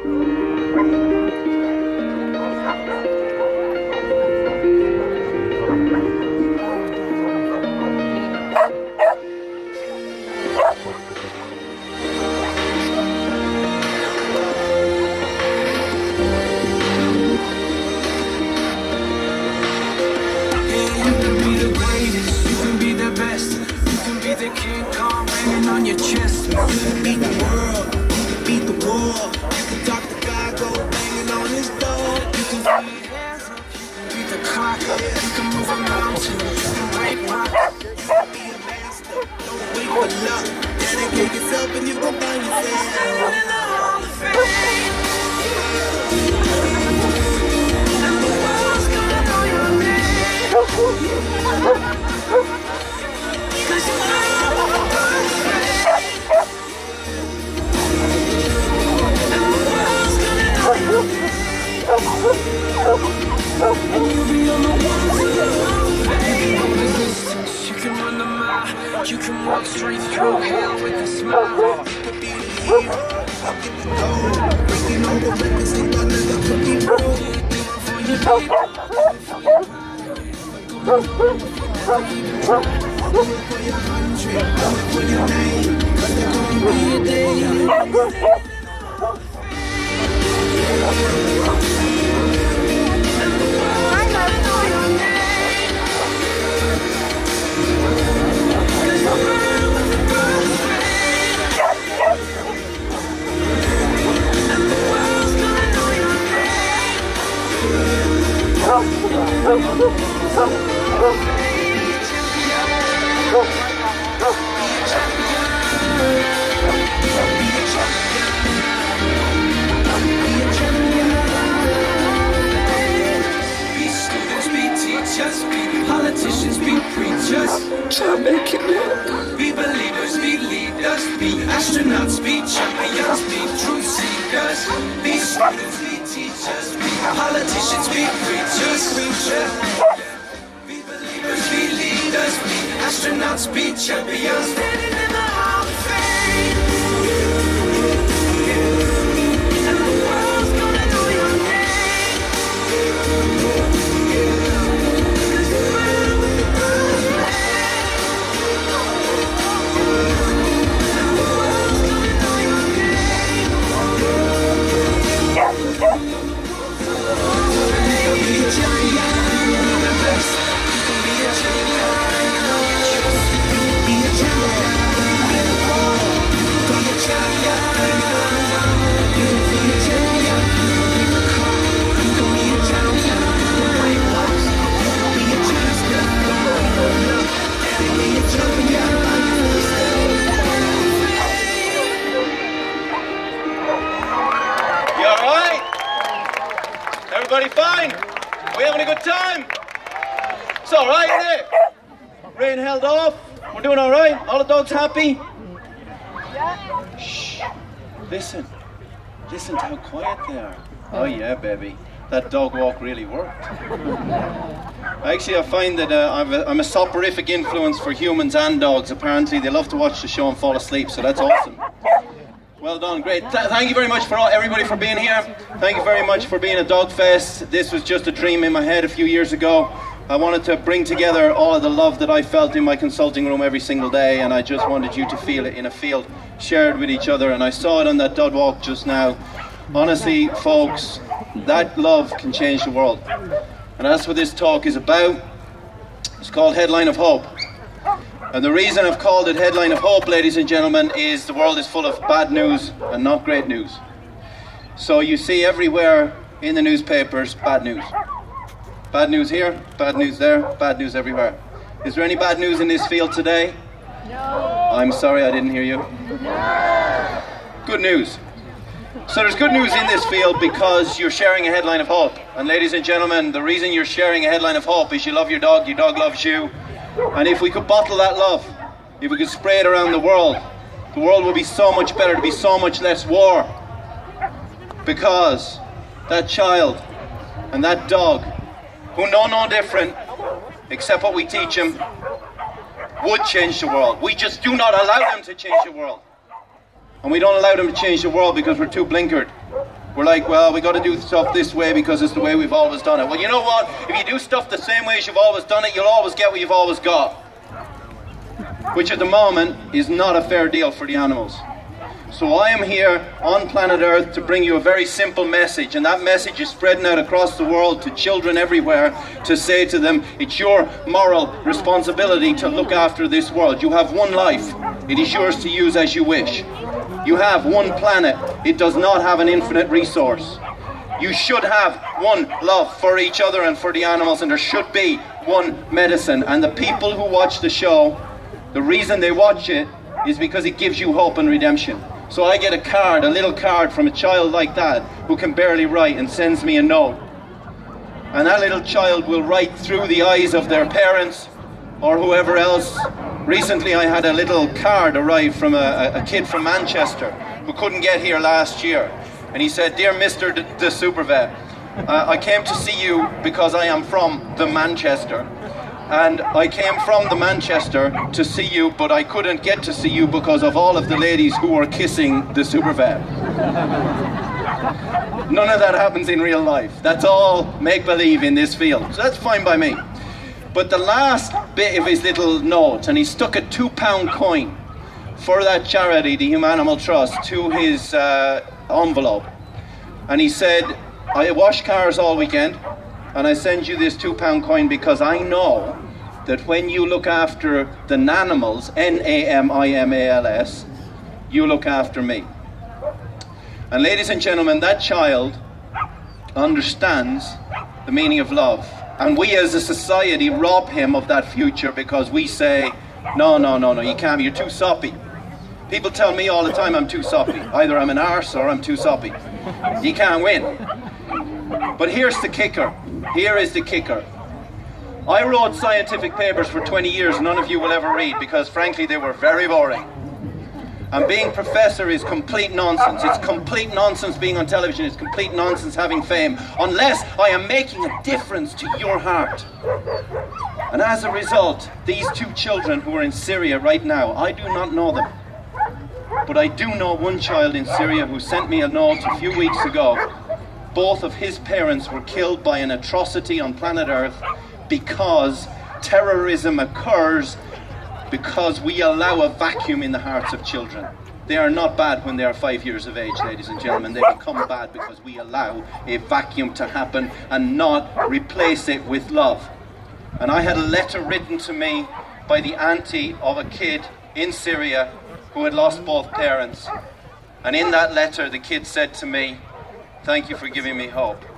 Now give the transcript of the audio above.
You can walk straight through hell with a smile. Breaking all the records, think another cookie roll. For your 100, for your name, 'cause there gonna be a day. Politicians, be preachers, try making it. Be believers, be leaders, be astronauts, be champions, be truth seekers. Be students, be teachers, be politicians, be preachers, be believers, be leaders, be astronauts, be champions. Standing in the Hall of Fame. And the world's gonna know your name. Everybody fine? Are we having a good time? It's alright, isn't it? Rain held off. We're doing alright. All the dogs happy? Yeah. Shh. Listen. Listen to how quiet they are. Oh yeah, baby. That dog walk really worked. Actually, I find that I'm a soporific influence for humans and dogs. Apparently, they love to watch the show and fall asleep, so that's awesome. Well done, great. Thank you very much for everybody for being here. Thank you very much for being at Dog Fest. This was just a dream in my head a few years ago. I wanted to bring together all of the love that I felt in my consulting room every single day, and I just wanted you to feel it in a field shared with each other, and I saw it on that dog walk just now. Honestly, folks, that love can change the world. And that's what this talk is about. It's called Headline of Hope. And the reason I've called it Headline of Hope, ladies and gentlemen, is the world is full of bad news and not great news. So you see everywhere in the newspapers, bad news. Bad news here, bad news there, bad news everywhere. Is there any bad news in this field today? No. I'm sorry, I didn't hear you. No. Good news. So there's good news in this field because you're sharing a headline of hope. And ladies and gentlemen, the reason you're sharing a headline of hope is you love your dog loves you. And if we could bottle that love, if we could spray it around the world would be so much better, there'd be so much less war. Because that child and that dog, who know no different, except what we teach them, would change the world. We just do not allow them to change the world. And we don't allow them to change the world because we're too blinkered. We're like, well, we got to do stuff this way because it's the way we've always done it. Well, you know what? If you do stuff the same way as you've always done it, you'll always get what you've always got. Which at the moment is not a fair deal for the animals. So I am here on planet Earth to bring you a very simple message, and that message is spreading out across the world to children everywhere to say to them, it's your moral responsibility to look after this world. You have one life. It is yours to use as you wish. You have one planet. It does not have an infinite resource. You should have one love for each other and for the animals, and there should be one medicine. And the people who watch the show, the reason they watch it is because it gives you hope and redemption. So I get a card, a little card from a child like that who can barely write and sends me a note. And that little child will write through the eyes of their parents or whoever else. Recently I had a little card arrive from a kid from Manchester who couldn't get here last year. And he said, "Dear Mr. the Super Vet, I came to see you because I am from the Manchester. And I came from the Manchester to see you, but I couldn't get to see you because of all of the ladies who were kissing the Super Vet." None of that happens in real life. That's all make-believe in this field. So that's fine by me. But the last bit of his little note, and he stuck a £2 coin for that charity, the Humanimal Trust, to his envelope. And he said, "I wash cars all weekend, and I send you this £2 coin because I know that when you look after the nanimals, N-A-M-I-M-A-L-S, you look after me." And ladies and gentlemen, that child understands the meaning of love. And we as a society rob him of that future because we say, no, you can't, you're too soppy. People tell me all the time I'm too soppy. Either I'm an arse or I'm too soppy. You can't win. But here's the kicker. Here is the kicker. I wrote scientific papers for 20 years none of you will ever read because frankly they were very boring. And being professor is complete nonsense. It's complete nonsense being on television. It's complete nonsense having fame unless I am making a difference to your heart. And as a result, these two children who are in Syria right now, I do not know them. But I do know one child in Syria who sent me a note a few weeks ago. Both of his parents were killed by an atrocity on planet Earth because terrorism occurs because we allow a vacuum in the hearts of children. They are not bad when they are 5 years of age, ladies and gentlemen. They become bad because we allow a vacuum to happen and not replace it with love. And I had a letter written to me by the auntie of a kid in Syria who had lost both parents. And in that letter, the kid said to me, "Thank you for giving me hope."